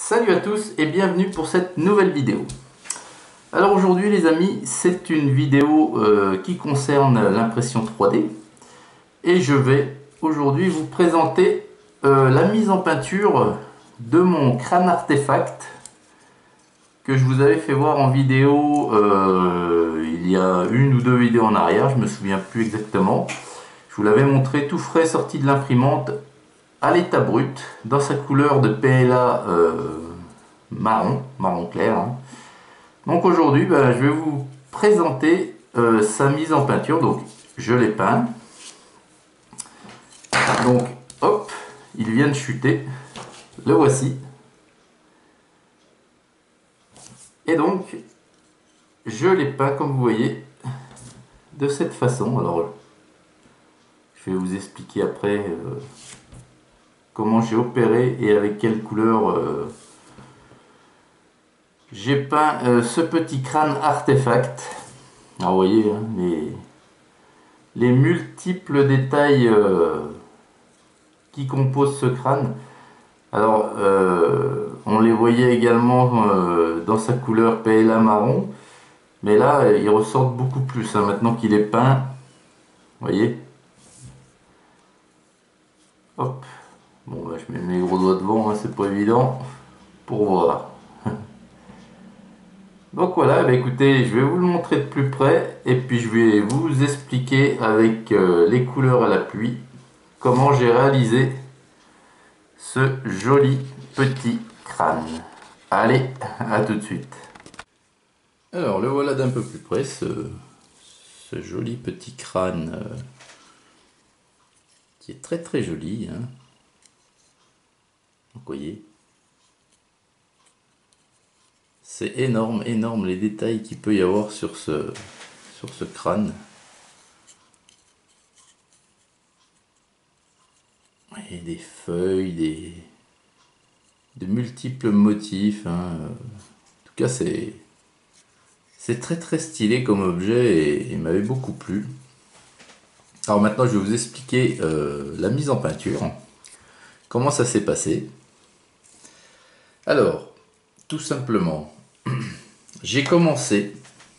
Salut à tous et bienvenue pour cette nouvelle vidéo. Alors aujourd'hui les amis, c'est une vidéo qui concerne l'impression 3D et je vais aujourd'hui vous présenter la mise en peinture de mon crâne artefact que je vous avais fait voir en vidéo il y a une ou deux vidéos en arrière, je me souviens plus exactement. Je vous l'avais montré tout frais, sorti de l'imprimante à l'état brut, dans sa couleur de PLA marron clair. Hein. Donc aujourd'hui, je vais vous présenter sa mise en peinture. Donc je l'ai peint. Donc hop, il vient de chuter. Le voici. Et donc, je l'ai peint comme vous voyez, de cette façon. Alors, je vais vous expliquer après comment j'ai opéré et avec quelle couleur j'ai peint ce petit crâne artefact. Alors vous voyez hein, les multiples détails qui composent ce crâne. Alors on les voyait également dans sa couleur PLA marron, mais là ils ressortent beaucoup plus hein, maintenant qu'il est peint. Vous voyez. Hop. Bon je mets mes gros doigts devant, hein, c'est pas évident pour voir. Donc voilà, écoutez, je vais vous le montrer de plus près et puis je vais vous expliquer avec les couleurs à la pluie comment j'ai réalisé ce joli petit crâne. Allez, à tout de suite. Alors le voilà d'un peu plus près, ce joli petit crâne qui est très joli. Hein. Vous voyez. C'est énorme les détails qu'il peut y avoir sur ce crâne. Et des feuilles, de multiples motifs. Hein. En tout cas, c'est très stylé comme objet et il m'avait beaucoup plu. Alors maintenant, je vais vous expliquer la mise en peinture. Comment ça s'est passé. Alors, tout simplement, j'ai commencé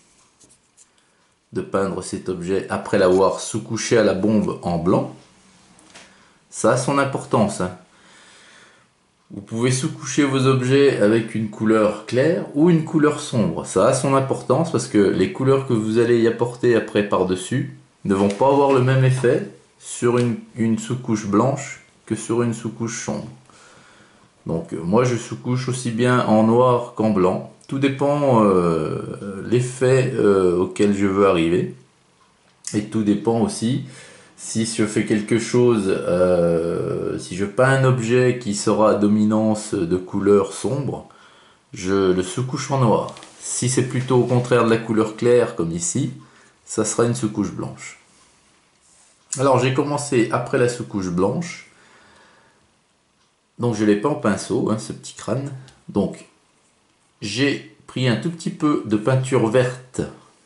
de peindre cet objet après l'avoir sous-couché à la bombe en blanc. Ça a son importance. Hein. Vous pouvez sous-coucher vos objets avec une couleur claire ou une couleur sombre. Ça a son importance parce que les couleurs que vous allez y apporter après par-dessus ne vont pas avoir le même effet sur une sous-couche blanche que sur une sous-couche sombre. Donc moi je sous-couche aussi bien en noir qu'en blanc. Tout dépend l'effet auquel je veux arriver. Et tout dépend aussi si je fais quelque chose, si je peins un objet qui sera à dominance de couleur sombre, je le sous-couche en noir. Si c'est plutôt au contraire de la couleur claire comme ici, ça sera une sous-couche blanche. Alors j'ai commencé après la sous-couche blanche. Donc je l'ai peint en pinceau, hein, ce petit crâne. Donc j'ai pris un tout petit peu de peinture verte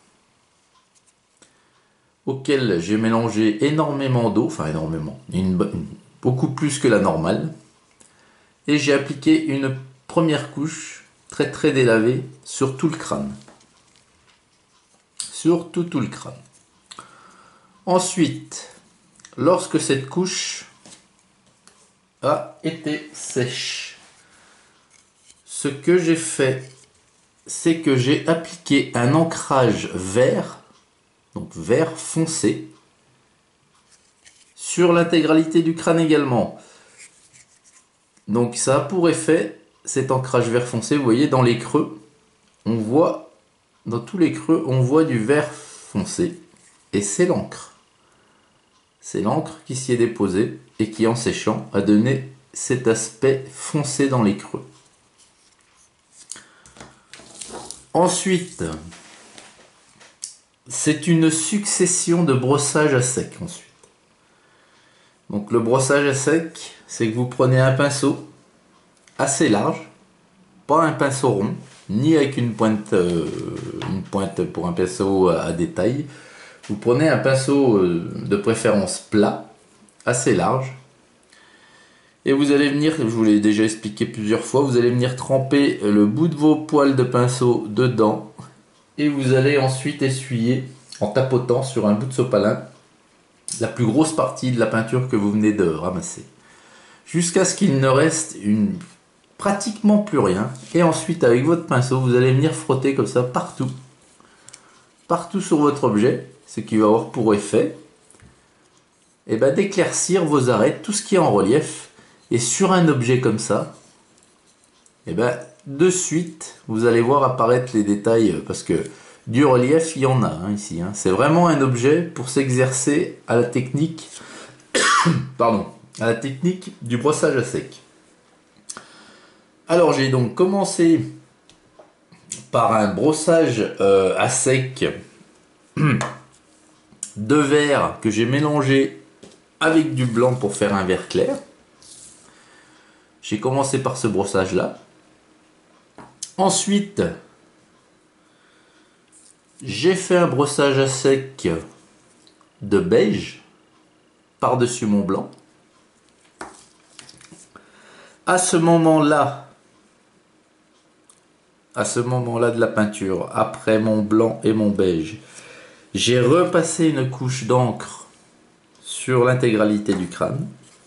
auquel j'ai mélangé énormément d'eau, enfin énormément, beaucoup plus que la normale. Et j'ai appliqué une première couche très délavée sur tout le crâne. Sur tout le crâne. Ensuite, lorsque cette couche a été sèche, ce que j'ai fait, c'est que j'ai appliqué un ancrage vert, donc vert foncé, sur l'intégralité du crâne également. Donc ça a pour effet, cet ancrage vert foncé, vous voyez dans les creux, on voit, dans tous les creux, on voit du vert foncé, et c'est l'encre. C'est l'encre qui s'y est déposée et qui en séchant a donné cet aspect foncé dans les creux. Ensuite, c'est une succession de brossages à sec ensuite. Donc le brossage à sec, c'est que vous prenez un pinceau assez large, pas un pinceau rond, ni avec une pointe pour un pinceau à détail. Vous prenez un pinceau de préférence plat, assez large, Et vous allez venir, je vous l'ai déjà expliqué plusieurs fois, vous allez venir tremper le bout de vos poils de pinceau dedans. Et vous allez ensuite essuyer en tapotant sur un bout de sopalin la plus grosse partie de la peinture que vous venez de ramasser. Jusqu'à ce qu'il ne reste pratiquement plus rien. Et ensuite, avec votre pinceau, vous allez venir frotter comme ça partout. Partout sur votre objet, ce qui va avoir pour effet d'éclaircir vos arêtes, tout ce qui est en relief. Et sur un objet comme ça, de suite, vous allez voir apparaître les détails, parce que du relief, il y en a ici. C'est vraiment un objet pour s'exercer à la technique, pardon, à la technique du brossage à sec. Alors j'ai donc commencé par un brossage à sec de vert que j'ai mélangé avec du blanc pour faire un vert clair. J'ai commencé par ce brossage là. Ensuite, j'ai fait un brossage à sec de beige par-dessus mon blanc. À ce moment-là de la peinture, après mon blanc et mon beige, j'ai repassé une couche d'encre sur l'intégralité du crâne.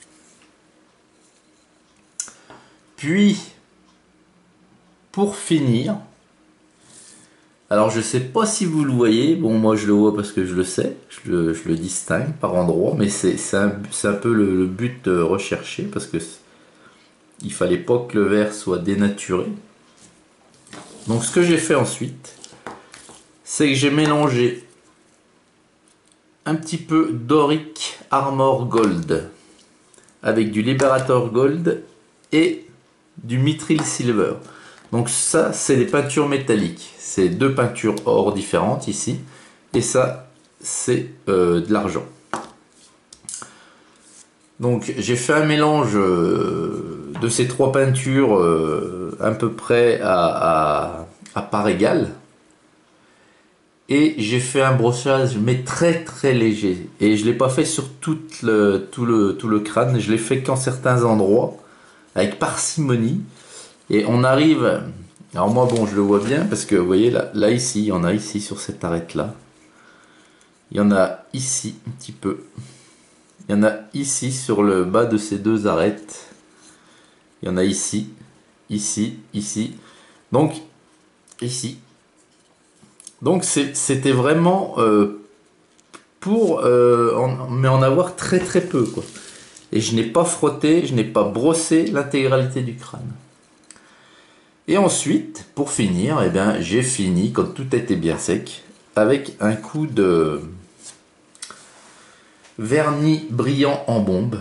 Puis, pour finir, alors je sais pas si vous le voyez, bon moi je le vois parce que je le sais, je le distingue par endroits, mais c'est un peu le but recherché, parce que il fallait pas que le vert soit dénaturé. Donc ce que j'ai fait ensuite, c'est que j'ai mélangé un petit peu d'Auric Armor Gold avec du Liberator Gold et du Mithril Silver. Donc ça, c'est des peintures métalliques. C'est deux peintures or différentes ici. Et ça, c'est de l'argent. Donc j'ai fait un mélange de ces trois peintures à peu près à part égale. Et j'ai fait un brossage mais très très léger. Et je ne l'ai pas fait sur tout le crâne. Je l'ai fait qu'en certains endroits, avec parcimonie. Et on arrive... Alors moi, bon, je le vois bien parce que, vous voyez, là ici, il y en a ici sur cette arête-là. Il y en a ici, un petit peu. Il y en a ici, sur le bas de ces deux arêtes. Il y en a ici, ici, ici. Donc, ici. Donc, c'était vraiment mais en avoir très très peu, quoi. Et je n'ai pas frotté, je n'ai pas brossé l'intégralité du crâne. Et ensuite, pour finir, j'ai fini, quand tout était bien sec, avec un coup de vernis brillant en bombe.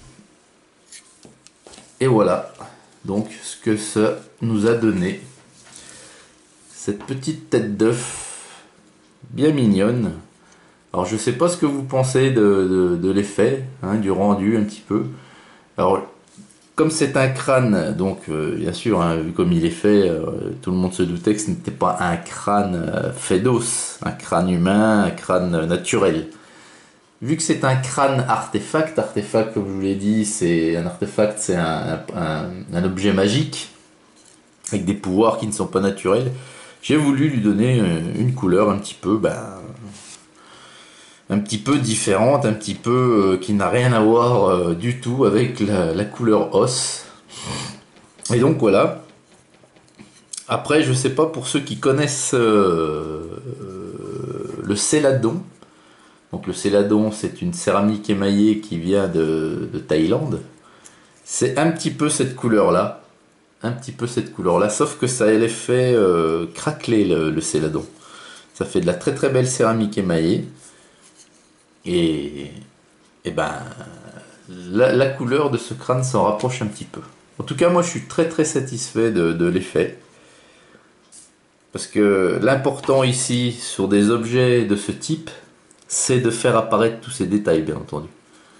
Et voilà, donc ce que ça nous a donné. Cette petite tête d'œuf bien mignonne. Alors je sais pas ce que vous pensez de l'effet, du rendu un petit peu. Alors comme c'est un crâne, donc bien sûr, vu comme il est fait, tout le monde se doutait que ce n'était pas un crâne fait d'os, un crâne humain, un crâne naturel. Vu que c'est un crâne artefact, comme je vous l'ai dit, c'est un artefact, c'est un objet magique, avec des pouvoirs qui ne sont pas naturels, j'ai voulu lui donner une couleur un petit peu différente, un petit peu qui n'a rien à voir du tout avec la couleur os. Et donc voilà. Après, je sais pas, pour ceux qui connaissent le céladon. Donc le céladon, c'est une céramique émaillée qui vient de Thaïlande. C'est un petit peu cette couleur-là. Un petit peu cette couleur-là, sauf que ça a l'effet craquelé le céladon. Ça fait de la très très belle céramique émaillée. Et la couleur de ce crâne s'en rapproche un petit peu. En tout cas, moi je suis très très satisfait de l'effet. Parce que l'important ici, sur des objets de ce type, c'est de faire apparaître tous ces détails, bien entendu.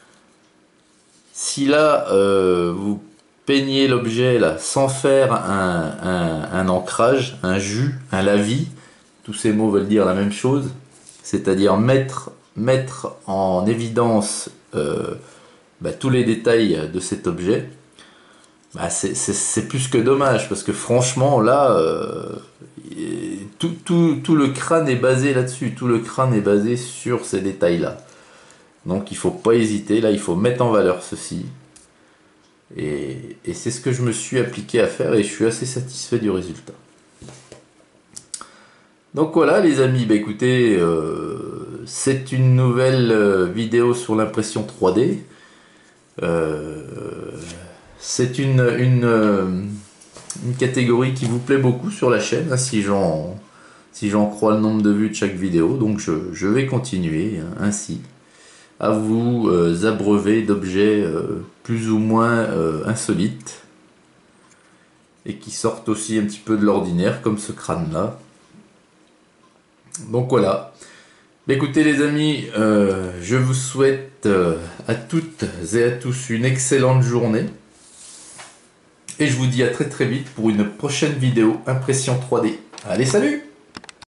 Si là, vous peignez l'objet là sans faire un ancrage, un jus, un lavis, tous ces mots veulent dire la même chose, c'est-à-dire mettre en évidence tous les détails de cet objet, Bah, c'est plus que dommage, parce que franchement, là, tout le crâne est basé là-dessus. Tout le crâne est basé sur ces détails-là. Donc il faut pas hésiter, là, il faut mettre en valeur ceci. Et c'est ce que je me suis appliqué à faire et je suis assez satisfait du résultat. Donc voilà les amis, bah écoutez, c'est une nouvelle vidéo sur l'impression 3D. C'est une catégorie qui vous plaît beaucoup sur la chaîne, hein, si j'en crois le nombre de vues de chaque vidéo. Donc je vais continuer ainsi à vous abreuver d'objets plus ou moins insolites et qui sortent aussi un petit peu de l'ordinaire comme ce crâne là. Donc voilà. Écoutez les amis, je vous souhaite à toutes et à tous une excellente journée et je vous dis à très très vite pour une prochaine vidéo impression 3D. Allez, salut!